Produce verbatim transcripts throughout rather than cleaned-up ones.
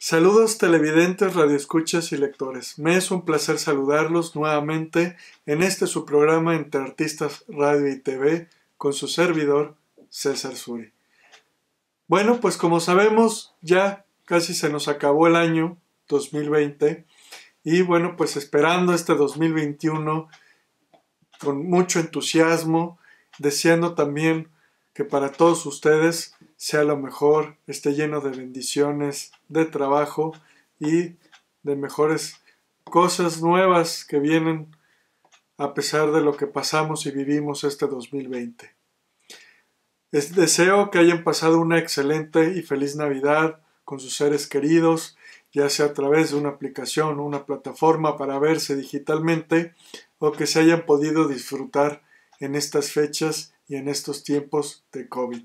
Saludos televidentes, radioescuchas y lectores. Me es un placer saludarlos nuevamente en este su programa Entre Artistas Radio y T V con su servidor César Suri. Bueno, pues como sabemos ya casi se nos acabó el año dos mil veinte y bueno, pues esperando este dos mil veintiuno con mucho entusiasmo, deseando también que para todos ustedes sea lo mejor, esté lleno de bendiciones, de trabajo y de mejores cosas nuevas que vienen a pesar de lo que pasamos y vivimos este dos mil veinte. Les deseo que hayan pasado una excelente y feliz Navidad con sus seres queridos, ya sea a través de una aplicación o una plataforma para verse digitalmente, o que se hayan podido disfrutar en estas fechas y en estos tiempos de COVID.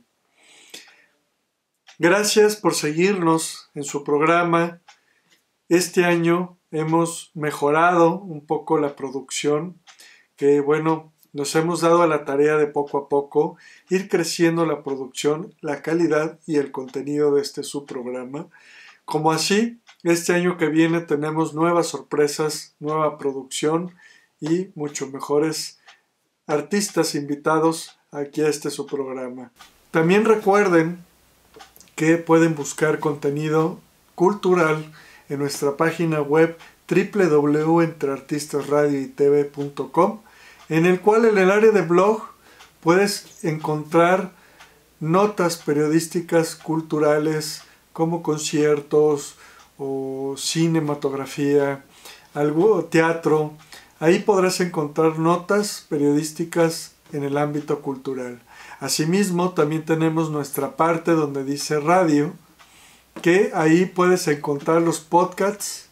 Gracias por seguirnos en su programa. Este año hemos mejorado un poco la producción, que bueno, nos hemos dado a la tarea de poco a poco ir creciendo la producción, la calidad y el contenido de este su programa. Como así, este año que viene tenemos nuevas sorpresas, nueva producción y mucho mejores artistas invitados aquí a este su programa. También recuerden que pueden buscar contenido cultural en nuestra página web doble u doble u doble u punto entre artistas radio y t v punto com, en el cual en el área de blog puedes encontrar notas periodísticas culturales como conciertos o cinematografía, algo teatro. Ahí podrás encontrar notas periodísticas en el ámbito cultural. Asimismo, también tenemos nuestra parte donde dice radio, que ahí puedes encontrar los podcasts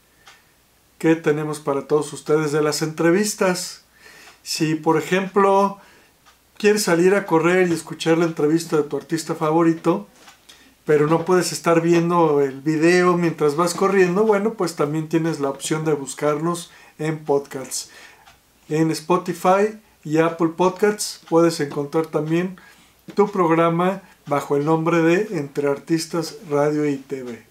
que tenemos para todos ustedes de las entrevistas. Si, por ejemplo, quieres salir a correr y escuchar la entrevista de tu artista favorito, pero no puedes estar viendo el video mientras vas corriendo, bueno, pues también tienes la opción de buscarnos en podcasts. En Spotify y Apple Podcasts puedes encontrar también tu programa bajo el nombre de Entre Artistas Radio y T V.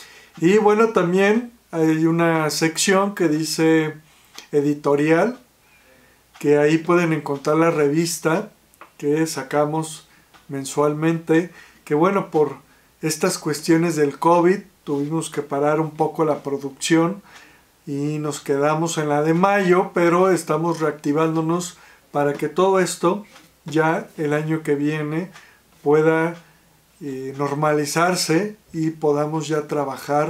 Y bueno, también hay una sección que dice editorial, que ahí pueden encontrar la revista que sacamos mensualmente, que bueno, por estas cuestiones del COVID tuvimos que parar un poco la producción y nos quedamos en la de mayo, pero estamos reactivándonos para que todo esto ya el año que viene pueda eh, normalizarse y podamos ya trabajar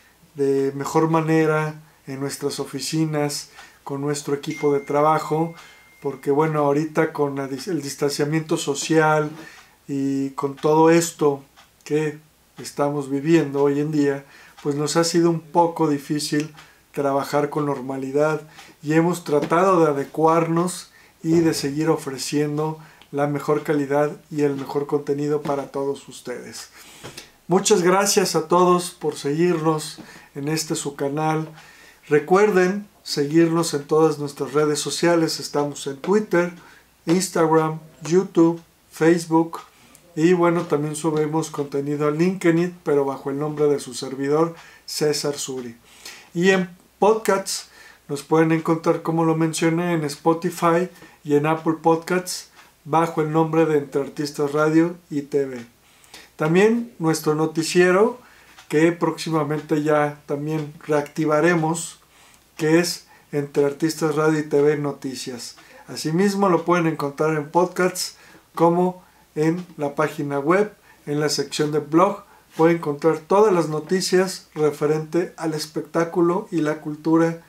de mejor manera en nuestras oficinas con nuestro equipo de trabajo, porque bueno, ahorita con la, el distanciamiento social y con todo esto que estamos viviendo hoy en día, pues nos ha sido un poco difícil trabajar con normalidad y hemos tratado de adecuarnos y de seguir ofreciendo la mejor calidad y el mejor contenido para todos ustedes. Muchas gracias a todos por seguirnos en este su canal. Recuerden seguirnos en todas nuestras redes sociales. Estamos en Twitter, Instagram, YouTube, Facebook y bueno, también subimos contenido a LinkedIn, pero bajo el nombre de su servidor César Suri. Y en podcasts nos pueden encontrar, como lo mencioné, en Spotify y en Apple Podcasts bajo el nombre de Entre Artistas Radio y T V. También nuestro noticiero, que próximamente ya también reactivaremos, que es Entre Artistas Radio y T V Noticias. Asimismo lo pueden encontrar en podcasts como en la página web, en la sección de blog. Pueden encontrar todas las noticias referente al espectáculo y la cultura.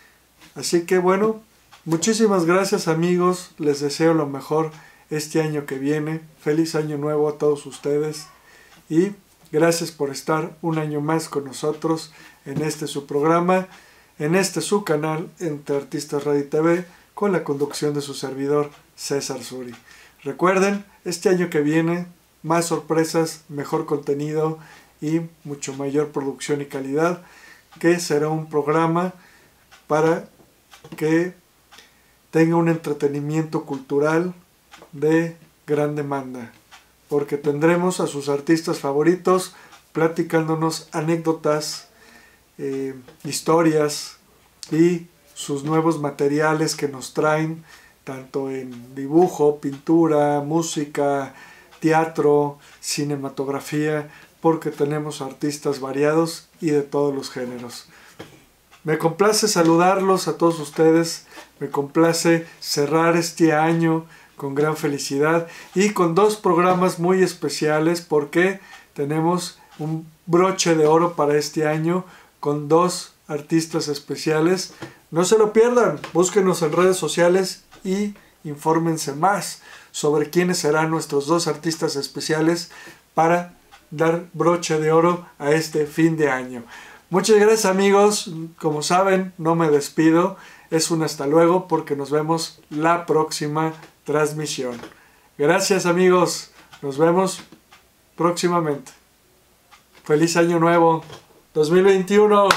Así que bueno, muchísimas gracias amigos, les deseo lo mejor este año que viene. Feliz año nuevo a todos ustedes y gracias por estar un año más con nosotros en este su programa, en este su canal Entre Artistas Radio y T V, con la conducción de su servidor César Suri. Recuerden, este año que viene, más sorpresas, mejor contenido y mucho mayor producción y calidad, que será un programa para que tenga un entretenimiento cultural de gran demanda, porque tendremos a sus artistas favoritos platicándonos anécdotas, eh, historias y sus nuevos materiales que nos traen, tanto en dibujo, pintura, música, teatro, cinematografía, porque tenemos artistas variados y de todos los géneros. Me complace saludarlos a todos ustedes, me complace cerrar este año con gran felicidad y con dos programas muy especiales porque tenemos un broche de oro para este año con dos artistas especiales. No se lo pierdan, búsquenos en redes sociales y infórmense más sobre quiénes serán nuestros dos artistas especiales para dar broche de oro a este fin de año. Muchas gracias, amigos. Como saben, no me despido. Es un hasta luego porque nos vemos la próxima transmisión. Gracias, amigos. Nos vemos próximamente. Feliz año nuevo dos mil veintiuno.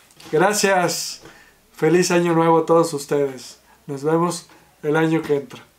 Gracias. Feliz año nuevo a todos ustedes. Nos vemos el año que entra.